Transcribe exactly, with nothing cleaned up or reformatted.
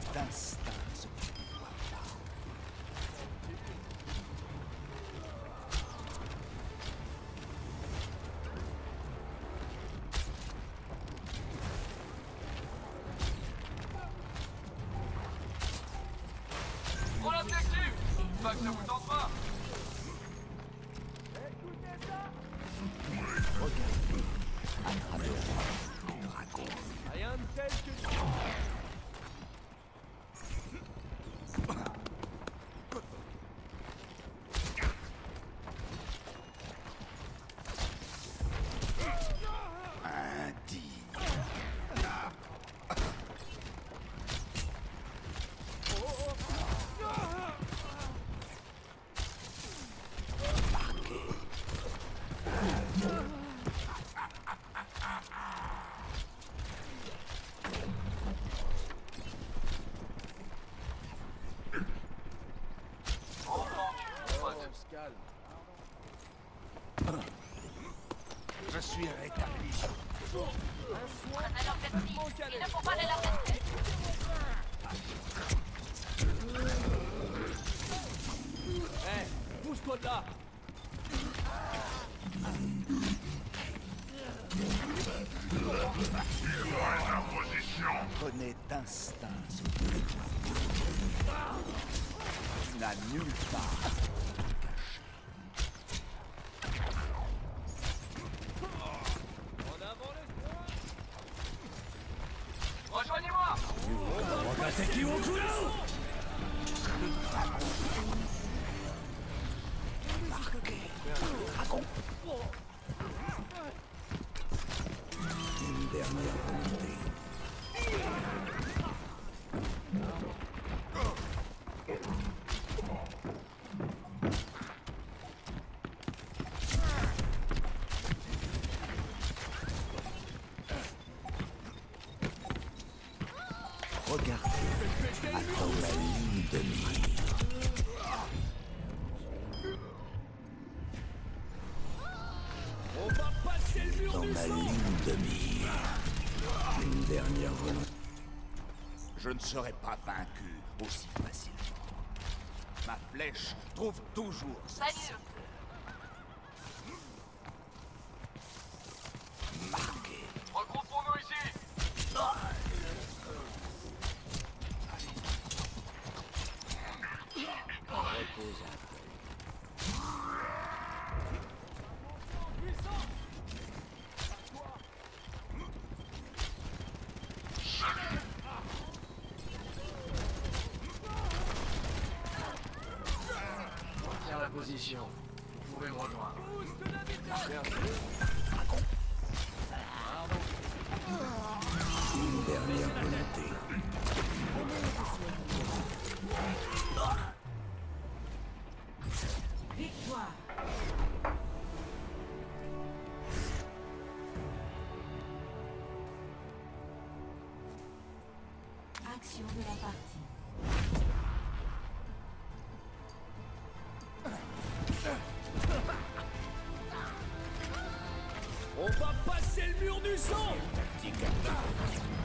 d'instinct ce que tu ne vois pas. Prends l'objectif! Pas que ça vous tente pas! Regardez à travers le dragon. Rien de tel que... Indigne. Marqué. On se calme. Je suis rétabli. Alors merci, il ne faut pas les laisser. Eh, pousse-toi de là! Connais d'instinct ce que tu ne vois pas. Tu n'as nulle part à te cacher. En avant l'espoir! Rejoignez-moi! Marqué. Dragon. Une dernière volonté. Regardez à dans ma ligne de mire. On va passer le mur Dans du ma sang! ligne de mire. Une dernière volonté. Je ne serai pas vaincu aussi facilement. Ma flèche trouve toujours sa Salut. cible. Marqué. Regroupons-nous ici! Repose un peu. Faire la position. Vous pouvez me rejoindre. Une dernière volonté. Victoire. Action de la partie. On va passer le mur du sang! Tactique activée.